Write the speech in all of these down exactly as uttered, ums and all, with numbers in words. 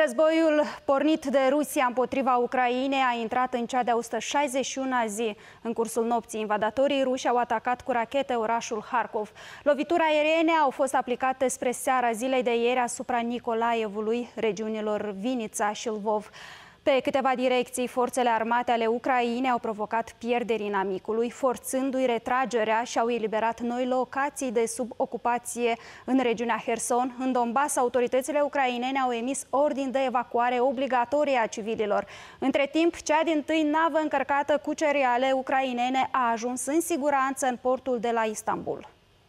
Războiul pornit de Rusia împotriva Ucrainei a intrat în cea de-a o sută șaizeci și una zi. În cursul nopții, invadatorii ruși au atacat cu rachete orașul Harkov. Lovituri aeriene au fost aplicate spre seara zilei de ieri asupra Nikolaevului, regiunilor Vinița și Lvov. Pe câteva direcții, forțele armate ale Ucrainei au provocat pierderi inamicului, forțându-i retragerea și au eliberat noi locații de sub ocupație în regiunea Herson. În Donbass, autoritățile ucrainene au emis ordin de evacuare obligatorie a civililor. Între timp, cea dintâi navă încărcată cu cereale ucrainene a ajuns în siguranță în portul de la Istanbul.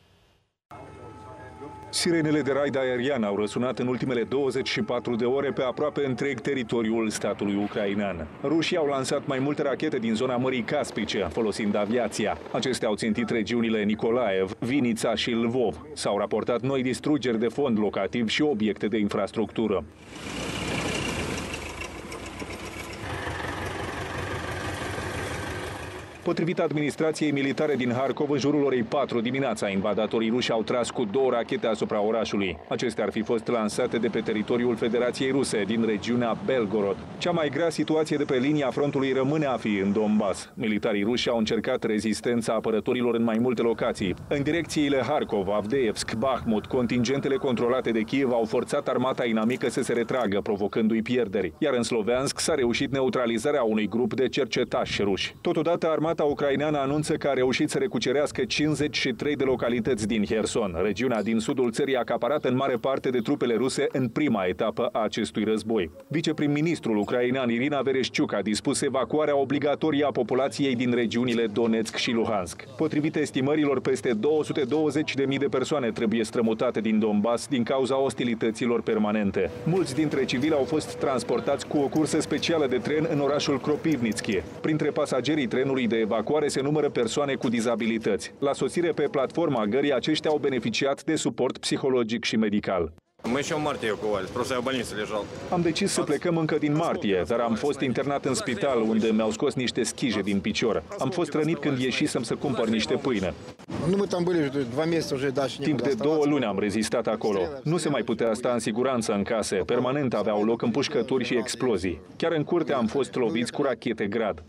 Sirenele de raid aerian au răsunat în ultimele douăzeci și patru de ore pe aproape întreg teritoriul statului ucrainean. Rușii au lansat mai multe rachete din zona Mării Caspice, folosind aviația. Acestea au țintit regiunile Nikolaev, Vinița și Lvov. S-au raportat noi distrugeri de fond locativ și obiecte de infrastructură. Potrivit administrației militare din Harkov, în jurul orei patru dimineața, invadatorii ruși au tras cu două rachete asupra orașului. Acestea ar fi fost lansate de pe teritoriul Federației Ruse, din regiunea Belgorod. Cea mai grea situație de pe linia frontului rămâne a fi în Donbass. Militarii ruși au încercat rezistența apărătorilor în mai multe locații. În direcțiile Harkov, Avdeevsk, Bahmut, contingentele controlate de Kiev au forțat armata inamică să se retragă, provocându-i pierderi. Iar în Sloviansk s-a reușit neutralizarea unui grup de cercetași ruși. Totodată, armata Armata ucraineană anunță că a reușit să recucerească cincizeci și trei de localități din Herson, regiunea din sudul țării acaparată în mare parte de trupele ruse în prima etapă a acestui război. Viceprim-ministrul ucrainean Irina Vereshchuk a dispus evacuarea obligatorie a populației din regiunile Donetsk și Luhansk. Potrivit estimărilor, peste două sute douăzeci de mii de persoane trebuie strămutate din Donbass din cauza ostilităților permanente. Mulți dintre civili au fost transportați cu o cursă specială de tren în orașul Kropivnitsky. Printre pasagerii trenului de evacuare se numără persoane cu dizabilități. La sosire pe platforma gării, aceștia au beneficiat de suport psihologic și medical. Am decis să plecăm încă din martie, dar am fost internat în spital, unde mi-au scos niște schije din picior. Am fost rănit când ieșisem să cumpăr niște pâine. Timp de două luni am rezistat acolo. Nu se mai putea sta în siguranță în case. Permanent aveau loc împușcături și explozii. Chiar în curte am fost loviți cu rachete Grad.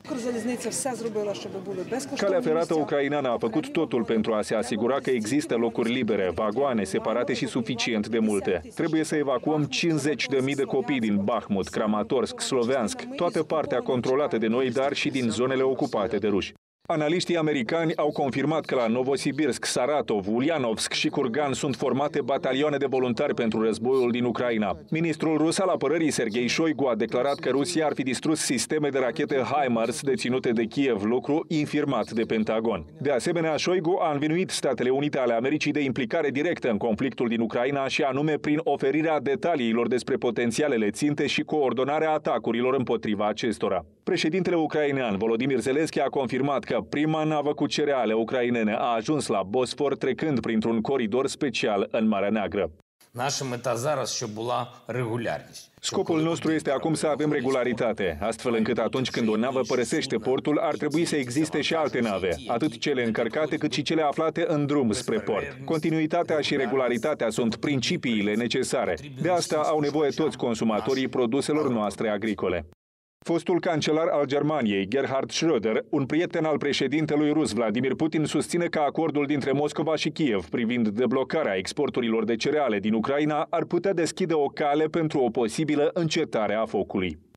Calea ferată ucraineană a făcut totul pentru a se asigura că există locuri libere, vagoane separate și suficient de multe. Trebuie să evacuăm cincizeci de mii de copii din Bahmut, Kramatorsk, Sloviansk, toată partea controlată de noi, dar și din zonele ocupate de ruși. Analiștii americani au confirmat că la Novosibirsk, Saratov, Ulyanovsk și Kurgan sunt formate batalioane de voluntari pentru războiul din Ucraina. Ministrul rus al apărării Sergei Shoigu a declarat că Rusia ar fi distrus sisteme de rachete HIMARS deținute de Kiev, lucru infirmat de Pentagon. De asemenea, Shoigu a învinuit Statele Unite ale Americii de implicare directă în conflictul din Ucraina și anume prin oferirea detaliilor despre potențialele ținte și coordonarea atacurilor împotriva acestora. Președintele ucrainean Volodymyr Zelensky a confirmat că prima navă cu cereale ucrainene a ajuns la Bosfor trecând printr-un coridor special în Marea Neagră. Scopul nostru este acum să avem regularitate, astfel încât atunci când o navă părăsește portul, ar trebui să existe și alte nave, atât cele încărcate cât și cele aflate în drum spre port. Continuitatea și regularitatea sunt principiile necesare. De asta au nevoie toți consumatorii produselor noastre agricole. Fostul cancelar al Germaniei, Gerhard Schröder, un prieten al președintelui rus Vladimir Putin, susține că acordul dintre Moscova și Kiev privind deblocarea exporturilor de cereale din Ucraina ar putea deschide o cale pentru o posibilă încetare a focului.